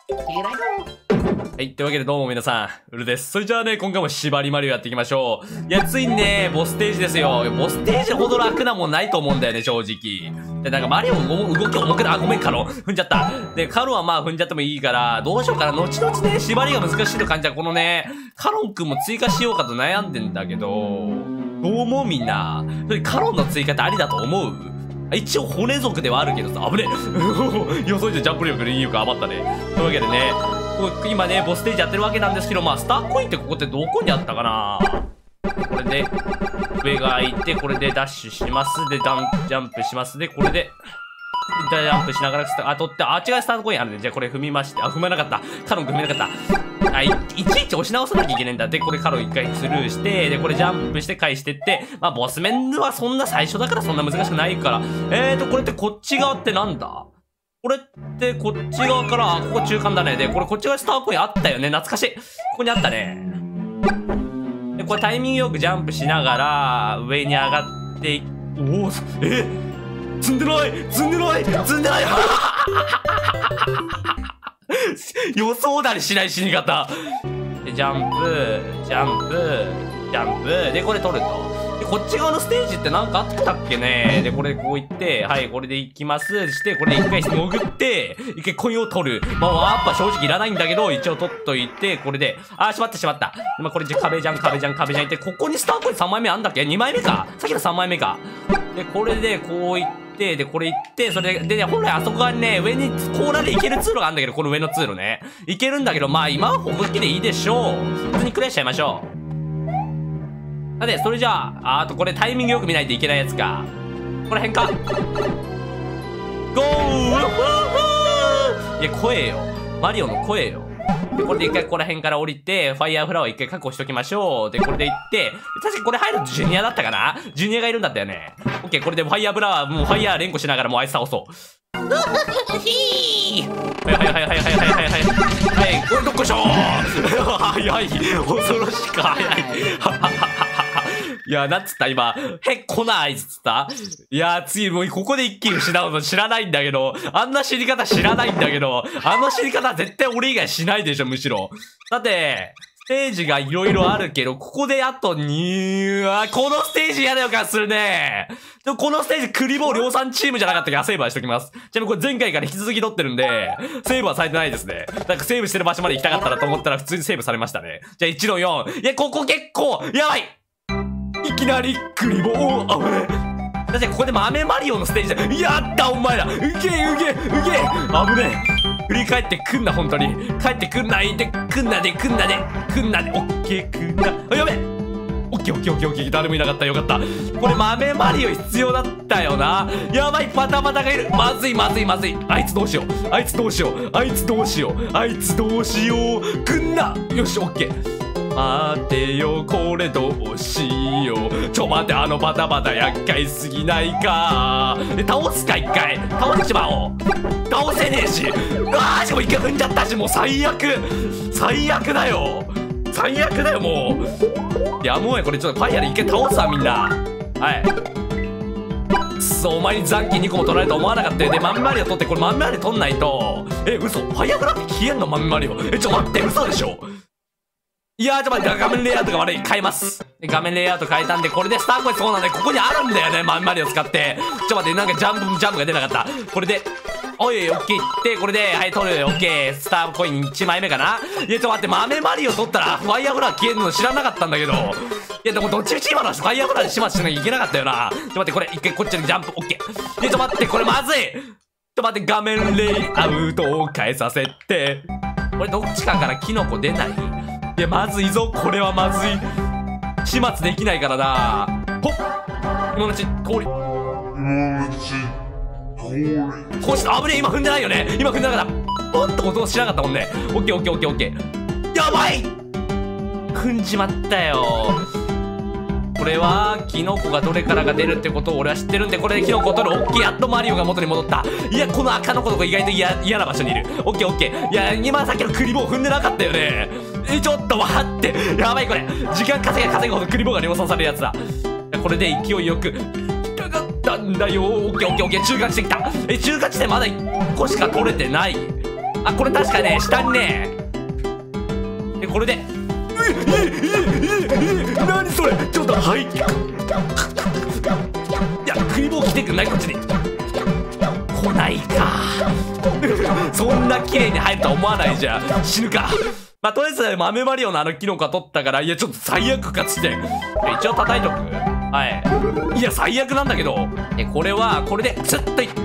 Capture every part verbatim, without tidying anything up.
はい、というわけでどうも皆さん、ウルです。それじゃあね、今回も縛りマリオやっていきましょう。いや、ついにね、ボスステージですよ。ボスステージほど楽なもんないと思うんだよね、正直。で、なんかマリオも動き重くな、あ、ごめん、カロン。踏んじゃった。で、カロンはまあ踏んじゃってもいいから、どうしようかな。後々ね、縛りが難しいと感じたこのね、カロンくんも追加しようかと悩んでんだけど、どう思うみんな。それカロンの追加ってありだと思う？一応骨族ではあるけどさ、危ねえ予想以上ジャンプ力でいいよか余ったね。というわけでね、今ね、ボスステージやってるわけなんですけど、まあ、スターコインってここってどこにあったかな。これで、上が開いて、これでダッシュします。で、ダン、ジャンプします。で、これで、ジャンプしながら、あ、取って、あ、違うスタートコインあるね。じゃあこれ踏みまして、あ、踏まなかった。カロン踏めなかった。あ、い、いちいち押し直さなきゃいけないんだ。で、これカロン一回スルーして、で、これジャンプして返してって、まあ、ボス面はそんな最初だからそんな難しくないから。えーと、これってこっち側ってなんだ？これってこっち側から、あ、ここ中間だね。で、これこっち側スターコインあったよね。懐かしい。ここにあったね。で、これタイミングよくジャンプしながら、上に上がってい、おお、え積んでない積んでない積んでない予想だにしない死に方。で、ジャンプ、ジャンプ、ジャンプ。で、これ取ると。で、こっち側のステージってなんかあったっけね。で、これこういって、はい、これで行きます。して、これで一回潜って、一回コインを取る。まあ、ワープは正直いらないんだけど、一応取っといて、これで、あー、しまったしまった。まあ、これ壁じゃん、壁じゃん、壁じゃんいって、ここにスターコインさんまいめあんだっけ ?に 枚目かさっきのさんまいめか。で、これでこういって、で、これ行って、それで、でね、本来あそこ側にね、上に甲羅で行ける通路があるんだけど、この上の通路ね。行けるんだけど、まあ、今はほぼきでいいでしょう。普通にクリアしちゃいましょう。さて、それじゃあ、あとこれタイミングよく見ないといけないやつか。これ辺か。ゴー！いや、声よ。マリオの声よ。で、これで一回ここら辺から降りて、ファイヤーフラワー一回確保しときましょう。で、これで行って、確かにこれ入るとジュニアだったかな？ジュニアがいるんだったよね。オッケー、これでファイヤーフラワー、もうファイヤー連呼しながらもうあいつ倒そう。はいはいはいはいはいはいはいはいはい、これどっこいしょー早い、恐ろしく早いいや、なんつった今、へっこな合図つったいやー、次もうここで一気に失うの知らないんだけど、あんな死に方知らないんだけど、あの死に方絶対俺以外しないでしょ、むしろ。だって、ステージがいろいろあるけど、ここであとに、あ、このステージ嫌な予感するね。でもこのステージクリボー量産チームじゃなかったからセーブはしときます。ちなみにこれ前回から引き続き撮ってるんで、セーブはされてないですね。なんかセーブしてる場所まで行きたかったらと思ったら普通にセーブされましたね。じゃあいちのよん。いや、ここ結構、やばいいきなりクリボー、あ、危ねえ。だってここで豆マリオのステージだ。やったお前ら、うげえうげえうげえ、危ねえ。振り返ってくんな、本当に。帰ってくんないで、くんなで、くんなで、くんなで、オッケー、くんな。あ、やべえオッケーオッケーオッケーオッケー、誰もいなかった、よかった。これ豆マリオ必要だったよな。やばい、パタパタがいる。まずいまずいまずい。あいつどうしよう。あいつどうしよう。あいつどうしよう。あいつどうしよう。くんな。よし、オッケー。待てよ、これどうしよう。ちょ待て、あのバタバタ厄介すぎないか。で、倒すか一回。倒してしまおう。倒せねえし。うわー、しかも一回踏んじゃったし、もう最悪。最悪だよ。最悪だよ、もう。いや、もうね、これちょっとファイヤーで一回倒すわ、みんな。はい。くそ、お前に残機にこも取られると思わなかったよ。で、豆マリオ取って、これ豆マリオ取んないと。え、嘘。ファイヤーフラッグ消えんの豆マリオ。え、ちょ、待って、嘘でしょ。いやー、ちょっと待って、画面レイアウトが悪い。変えます。画面レイアウト変えたんで、これでスターコインそうなんで、ここにあるんだよね、豆マリオ使って。ちょっと待って、なんかジャンプ、ジャンプが出なかった。これで、おい、オッケーいって、これで、はい、取る、オッケー。スターコインいちまいめかな。いや、ちょっと待って、豆マリオ取ったら、ファイヤーフラワー消えるの知らなかったんだけど。いや、でも、どっちみち今のファイヤーフラワーで始末しなきゃいけなかったよな。ちょっと待って、これ、一回こっちにジャンプ、オッケー。いや、ちょっと待って、これまずい。ちょっと待って、画面レイアウトを変えさせて。これ、どっちかからキノコ出ない？いや、まずいぞ、これはまずい。始末できないからな。ほっ今のうち、通り。今のうち、通り。こうした、危ねえ、今踏んでないよね。今踏んでなかった。ポンと音しなかったもんね。オッケーオッケーオッケーオッケー。やばい踏んじまったよ。これは、キノコがどれからが出るってことを俺は知ってるんで、これでキノコを取る。オッケー、やっとマリオが元に戻った。いや、この赤の子とか意外と嫌、嫌な場所にいる。オッケーオッケー。いや、今さっきのクリボー踏んでなかったよね。え、ちょっと待って。やばいこれ。時間稼げ稼ぐほどクリボーが量産されるやつだ。これで勢いよく、引っかかったんだよ。オッケーオッケーオッケー。中間地点来た。え、中間地点まだいっこしか取れてない。 あ、これ確かね、下にね。で、これで。え、え、え、え、え、何それ、ちょっと、はい。いや、クリボー来てくんない、こっちに。来ないか。そんな綺麗に入るとは思わないじゃん。死ぬか。まあ、とりあえず、豆マリオのあのキノコは取ったから、いや、ちょっと最悪かつって。一応叩いとく。はい。いや、最悪なんだけど。え、これは、これで、スッといって。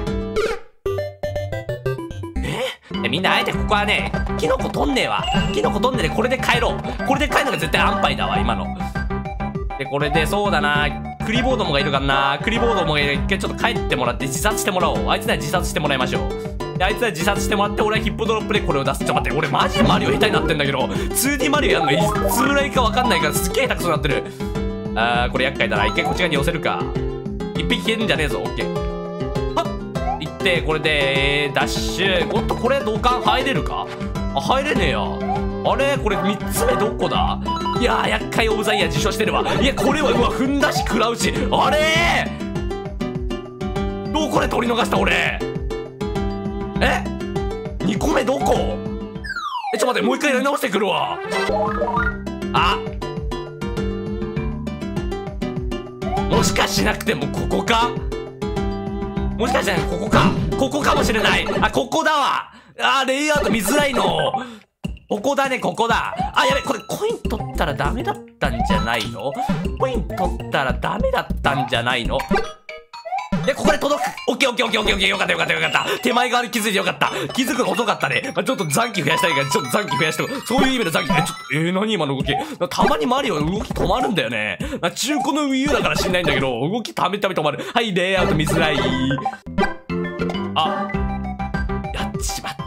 えみんな、あえてここはね、キノコ取んねえわ。キノコ取んねえで、これで帰ろう。これで帰るのが絶対安牌だわ、今の。で、これで、そうだな。クリボードもがいるからな。クリボードもが一回ちょっと帰ってもらって自殺してもらおう。あいつら自殺してもらいましょう。で、あいつら自殺してもらって、俺はヒップドロップでこれを出す。ちょっと待って、俺マジでマリオ下手になってんだけど、ツーディー マリオやんのいつぐらいかわかんないからすっげえ下手くそになってる。あー、これ厄介だな。一回こっち側に寄せるか。一匹消えるんじゃねえぞ。オッケー。はっいって、これで、ダッシュ。おっと、これ土管入れるか？あ、入れねえや。あれこれみっつめどこだ？いやー、厄介オブザイヤー受賞してるわ。いや、これは、うわ、踏んだし食らうし。あれーどこで取り逃した俺。え ?に 個目どこ？え、ちょっと待って、もう一回やり直してくるわ。あ、もしかしなくてもここか？もしかしたらここか？ここかもしれない。あ、ここだわ。あー、レイアウト見づらいの。ここだね、ここだ。あ、やべ、これコイン取ったらダメだったんじゃないの？コイン取ったらダメだったんじゃないの？で、ここで届く。オッケーオッケーオッケーオッケーオッケー。よかったよかったよかった。手前側に気づいてよかった。気づくの遅かったね。まあ、ちょっと残機増やしたいから、ちょっと残機増やしておく。そういう意味で残機。え、ちょっと、えー、何今の動き。たまにマリオ動き止まるんだよね。中古の Wii U だから知んないんだけど、動きためため止まる。はい、レイアウト見づらい。あ、やっちまった。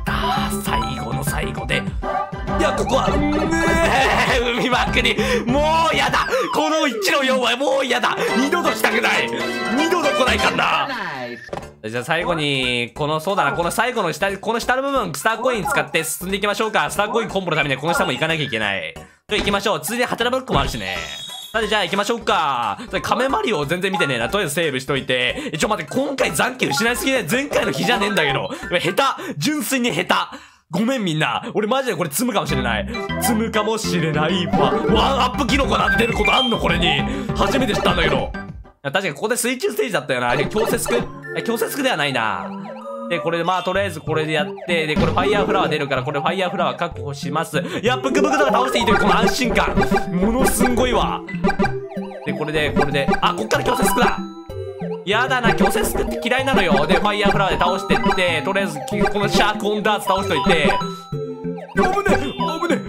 最後の最後で。いや、ここは、うーん、海まくり。もうやだ。このいちのよんはもうやだ。二度と来たくない。二度と来ないかんな。じゃあ最後に、この、そうだな、この最後の下、この下の部分、スターコイン使って進んでいきましょうか。スターコインコンボのためにはこの下も行かなきゃいけない。じゃあ行きましょう。ついでハテナブロックもあるしね。さてじゃあ行きましょうか。カメマリオ全然見てねえな。とりあえずセーブしといて。え、ちょ待って、今回残機失いすぎない。前回の日じゃねえんだけど。下手。純粋に下手。ごめんみんな。俺マジでこれ積むかもしれない。積むかもしれないわ。ワンアップキノコなんて出ることあんのこれに。初めて知ったんだけど。確かにここで水中ステージだったよな。強制スク強制スクではないな。で、これでまあとりあえずこれでやって、で、これファイヤーフラワー出るから、これファイヤーフラワー確保します。いや、ブクブクとか倒していいというこの安心感。ものすんごいわ。で、これで、これで、あ、こっから強制スクだ。やだな、強制スクって嫌いなのよ。で、ファイヤーフラワーで倒してって、とりあえず、このシャークオンダーツ倒しといて。危ねえ危ね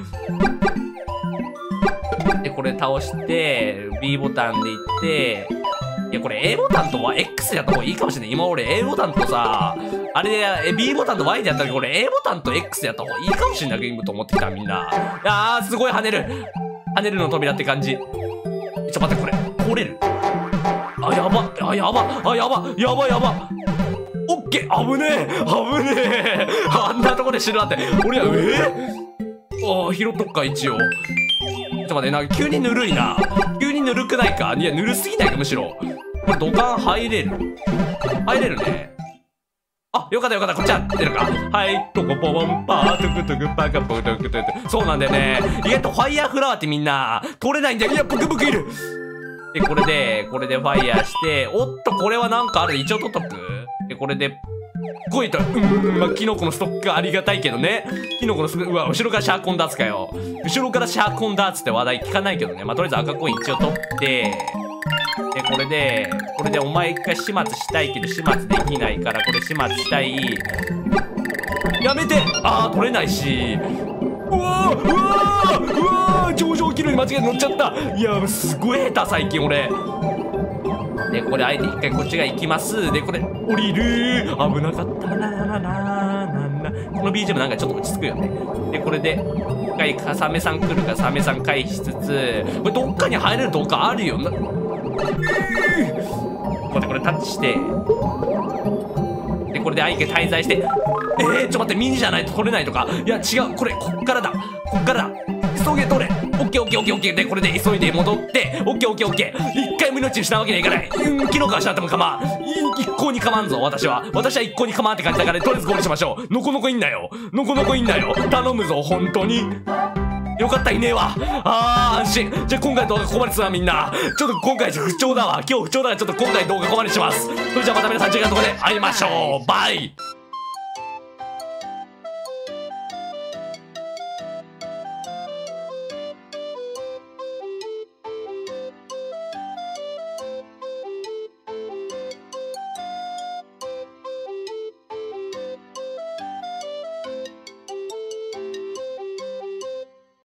えで、これ倒して、B ボタンでいって、いや、これ A ボタンと X でやった方がいいかもしれない。今俺 A ボタンとさ、あれで B ボタンと Y でやったけど、これ A ボタンと X でやった方がいいかもしれないゲームと思ってきた、みんな。あー、すごい跳ねる。跳ねるの扉って感じ。ちょっと待って、これ。通れる？あ、やば。あ、やば。あ、やば。やばやば。オッケー。危ねえ。危ねえ。あんなとこで死ぬなんて。俺は、えー、あー、拾っとくか、一応。ちょっと待って、なんか急にぬるいな。急にぬるくないか？いや、ぬるすぎないか、むしろ。これ土管入れる？入れるね。あ、よかったよかった、こっちは出るか。はい、トコポワンパー、トゥクトゥクパカポトゥクトゥク。そうなんだよね。意外とファイヤーフラワーってみんな、取れないんだよ。いや、ブクブクいる。で、これで、これでファイヤーして、おっと、これはなんかある。一応取っとく。で、これで、こいと、うーん、まあ、キノコのストックありがたいけどね。キノコのストック、うわ、後ろからシャーコンダーツかよ。後ろからシャーコンダーツって話題聞かないけどね。まあ、とりあえず赤コイン一応取って、で、これで、これでお前一回始末したいけど始末できないから、これ始末したい。やめて！あー、取れないし。うわーうわーうわー上昇気流に間違えて乗っちゃった。いや、すごい下手、最近俺。で、これ相手一回こっちが行きます。で、これ、降りるー。危なかったなーなーなーなー。この ビージーエム なんかちょっと落ち着くよね。で、これで、一回サメさん来るからサメさん回避しつつ、これどっかに入れるどっかあるよな。待って、これタッチして、でこれで相手滞在して、えー、ちょっと待って、ミニじゃないと取れないとか。いや違う、これこっからだ、こっからだ、急げ取れ。 オッケーオッケーオッケーオッケーで、これで急いで戻って、オッケーオッケーオッケー。一回も命失うわけにはいかない。うん、昨日から失っても構わん。一向に構わんぞ、私は。私は一向に構わんって感じだから、とりあえずゴールしましょう。のこのこいんなよ。のこのこいんなよ。頼むぞ、本当に。よかった、いねえわ。あー、安心。じゃあ今回動画ここまでですわ、みんな。ちょっと今回不調だわ。今日不調だから、ちょっと今回動画ここまでします。それじゃあまた皆さん、次回のところで会いましょう。バイ。